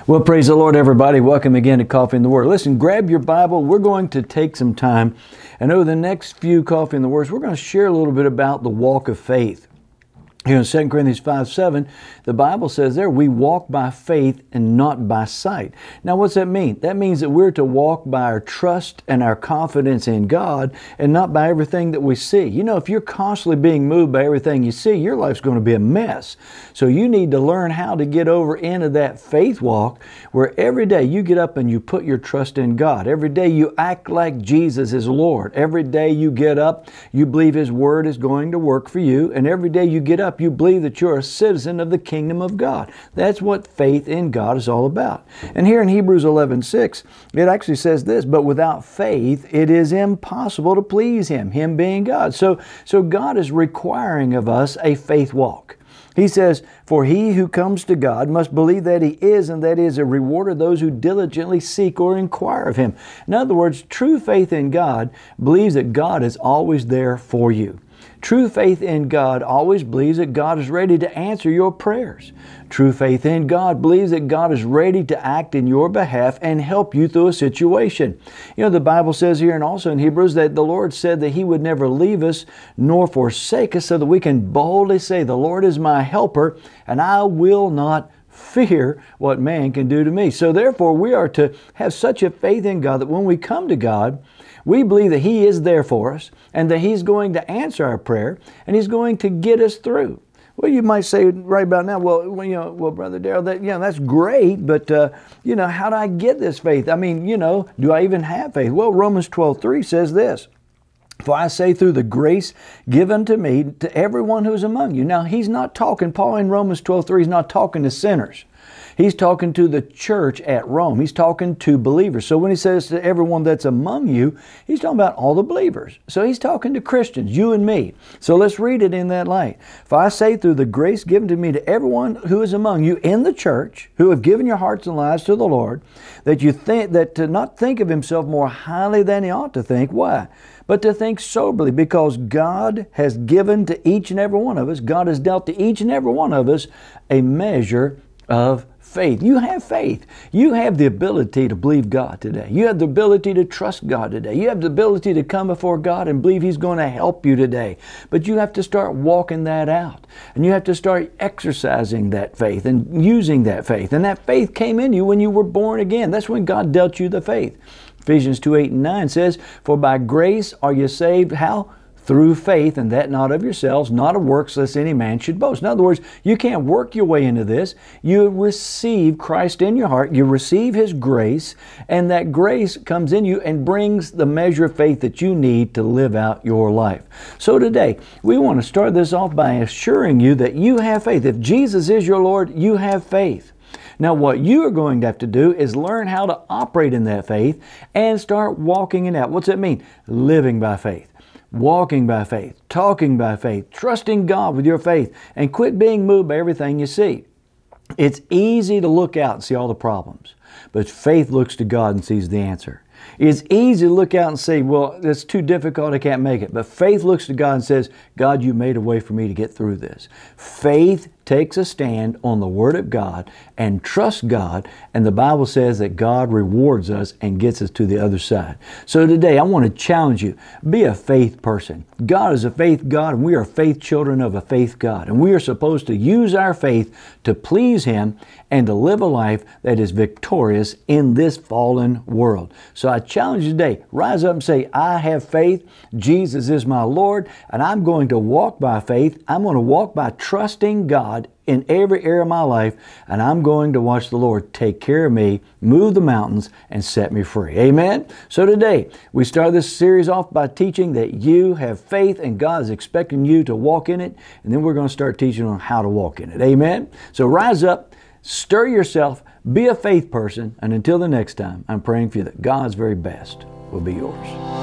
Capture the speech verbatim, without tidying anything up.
Well, praise the Lord, everybody. Welcome again to Coffee in the Word. Listen, grab your Bible. We're going to take some time, and over the next few Coffee in the Words, we're going to share a little bit about the walk of faith. Here in Second Corinthians five seven, the Bible says there, we walk by faith and not by sight. Now, what's that mean? That means that we're to walk by our trust and our confidence in God and not by everything that we see. You know, if you're constantly being moved by everything you see, your life's going to be a mess. So you need to learn how to get over into that faith walk where every day you get up and you put your trust in God. Every day you act like Jesus is Lord. Every day you get up, you believe His Word is going to work for you. And every day you get up, you believe that you're a citizen of the kingdom of God. That's what faith in God is all about. And here in Hebrews eleven six, it actually says this, but without faith, it is impossible to please Him, Him being God. So, so God is requiring of us a faith walk. He says, for he who comes to God must believe that He is, and that He is a rewarder of those who diligently seek or inquire of Him. In other words, true faith in God believes that God is always there for you. True faith in God always believes that God is ready to answer your prayers. True faith in God believes that God is ready to act in your behalf and help you through a situation. You know, the Bible says here and also in Hebrews that the Lord said that He would never leave us nor forsake us, so that we can boldly say, the Lord is my helper and I will not fear what man can do to me. So therefore we are to have such a faith in God that when we come to God, we believe that He is there for us and that He's going to answer our prayer and He's going to get us through. Well, you might say right about now, well, you know, well, Brother Darrell, that, you know, that's great, but, uh, you know, how do I get this faith? I mean, you know, do I even have faith? Well, Romans twelve three says this, for I say through the grace given to me to everyone who is among you. Now, he's not talking, Paul in Romans twelve three is not talking to sinners. He's talking to the church at Rome. He's talking to believers. So when he says to everyone that's among you, he's talking about all the believers. So he's talking to Christians, you and me. So let's read it in that light. For I say through the grace given to me to everyone who is among you in the church, who have given your hearts and lives to the Lord, that you think that to not think of himself more highly than he ought to think. Why? But to think soberly, because God has given to each and every one of us, God has dealt to each and every one of us a measure of faith. You have faith. You have the ability to believe God today. You have the ability to trust God today. You have the ability to come before God and believe He's going to help you today. But you have to start walking that out. And you have to start exercising that faith and using that faith. And that faith came in you when you were born again. That's when God dealt you the faith. Ephesians two eight and nine says, for by grace are you saved, how? Through faith, and that not of yourselves, not of works, lest any man should boast. In other words, you can't work your way into this. You receive Christ in your heart. You receive His grace, and that grace comes in you and brings the measure of faith that you need to live out your life. So today, we want to start this off by assuring you that you have faith. If Jesus is your Lord, you have faith. Now, what you are going to have to do is learn how to operate in that faith and start walking it out. What's that mean? Living by faith. Walking by faith, talking by faith, trusting God with your faith, and quit being moved by everything you see. It's easy to look out and see all the problems, but faith looks to God and sees the answer. It's easy to look out and say, well, it's too difficult, I can't make it. But faith looks to God and says, God, you made a way for me to get through this. Faith takes a stand on the Word of God and trusts God, and the Bible says that God rewards us and gets us to the other side. So today I want to challenge you, be a faith person. God is a faith God, and we are faith children of a faith God, and we are supposed to use our faith to please Him and to live a life that is victorious in this fallen world. So I challenge you today, rise up and say, I have faith, Jesus is my Lord, and I'm going to walk by faith. I'm going to walk by trusting God in every area of my life, and I'm going to watch the Lord take care of me, move the mountains, and set me free. Amen? So today, we start this series off by teaching that you have faith and God is expecting you to walk in it, and then we're going to start teaching on how to walk in it. Amen? So rise up, stir yourself, be a faith person, and until the next time, I'm praying for you that God's very best will be yours.